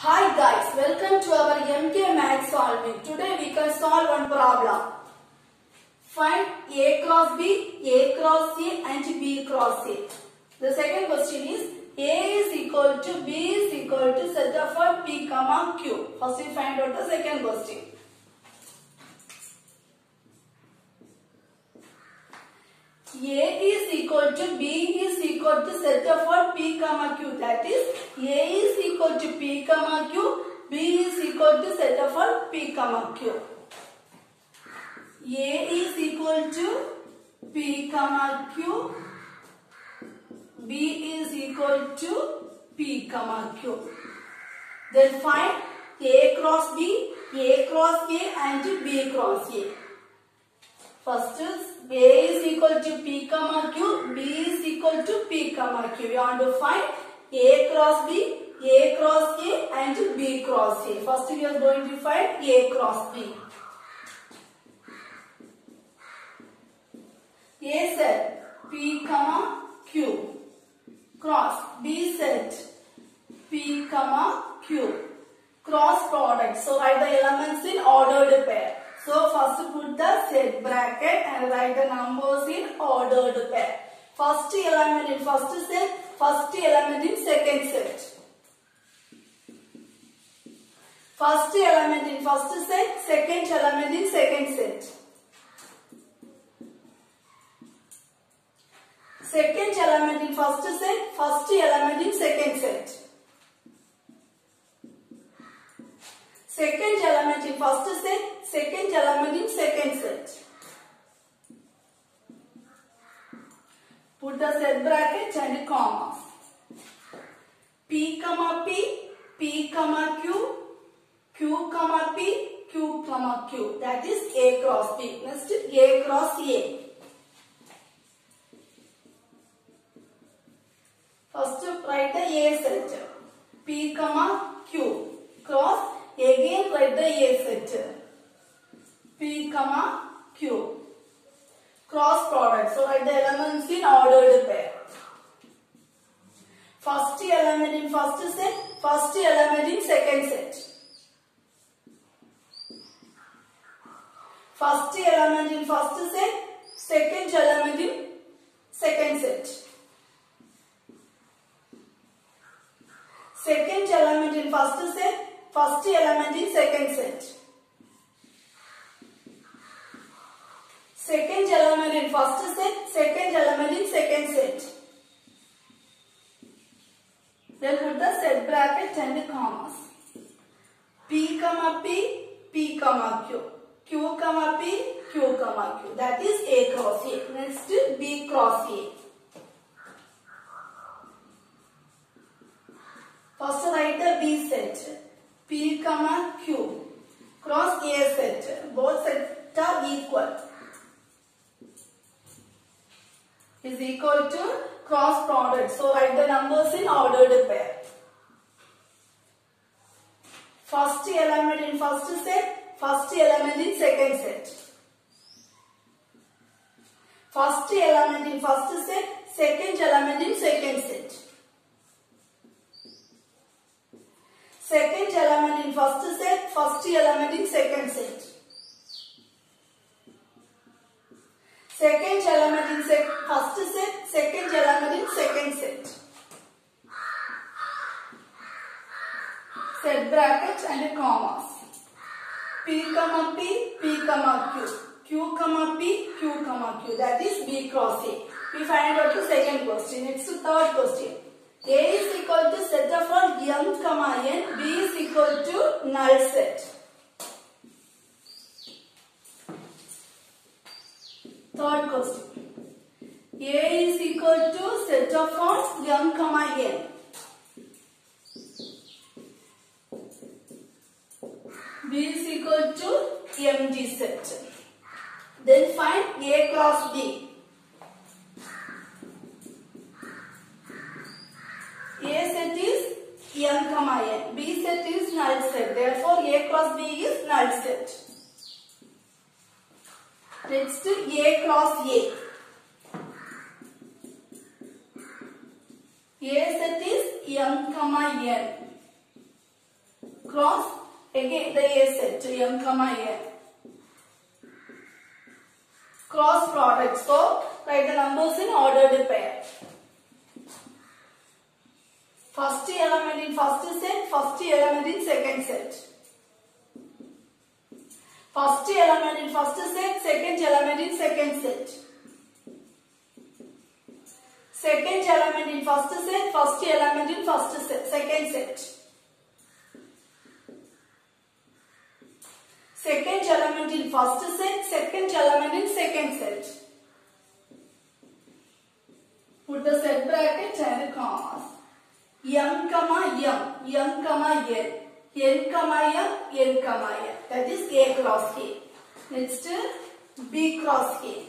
Hi guys, welcome to our MK Math solving. Today we can solve one problem. Find A cross B, A cross A and B cross A. The second question is A is equal to B is equal to set of what P comma Q. First we find out the second question. A is equal to B is equal to set of what P comma Q, that is A is equal to P comma Q, B is equal to set of what P comma Q. A is equal to P comma Q, B is equal to P comma Q. Then find A cross B, A cross A and B cross A. First is A is equal to P comma Q, B is equal to P comma Q. We want to find A cross B, A cross A and B cross A. First we are going to find A cross B. A set P comma Q cross B set P comma Q cross product. So write the elements in ordered pair. So first put the set bracket and write the numbers in ordered pair. First element in first set, first element in second set. First element in first set, second element in second set. Second element in first set, first element in second set. Second element in first set, second element in second set. Put the set brackets and commas. P comma P, P comma Q, Q comma P, Q comma Q. That is A cross B. Next A cross A. First write the A set. P comma Q cross. Again write the A set. P comma Q. Cross product. So write the elements in ordered pair. First element in first set, first element in second set. First element in first set, second element in second set. Second element in first set, first element in second set. Second element in first set, second element in second set. Then put the set bracket and commas. P comma P, P comma Q. Q comma P, Q comma Q. That is A cross A. Next B cross A. First write the B set. P comma Q cross A set. Both sets are equal. Is equal to cross product. So write the numbers in ordered pair. First element in first set, first element in second set. First element in first set, second element in second set. Second element in first set, first element in second set. Second element in first set, second element in second set. Set brackets and commas. P comma P, P comma Q. Q comma P, Q comma Q. That is B cross A. We find out the second question. It's the third question. A is equal to set of all M comma N, B is equal to null set. Third question. A is equal to set of all M comma N. B is equal to empty set. Then find A cross B. A set is M comma N. B set is null set. Therefore, A cross B is null set. Next, A cross A. A set is M comma N. cross again the A set M comma A. Cross product. So write the numbers in ordered pair. First element in first set, first element in second set. First element in first set, second element in second set. Second element in first set, first element in first set, second set. Second element in first set, second element in second set. Put the set bracket and commas. M comma M, M comma N, N comma M, N comma N. That is A cross K. Next B cross K.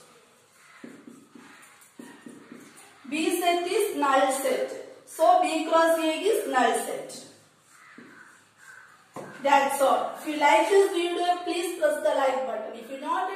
B set is null set. So B cross A is null set. That's all. If you like this video, please press the like button. If you not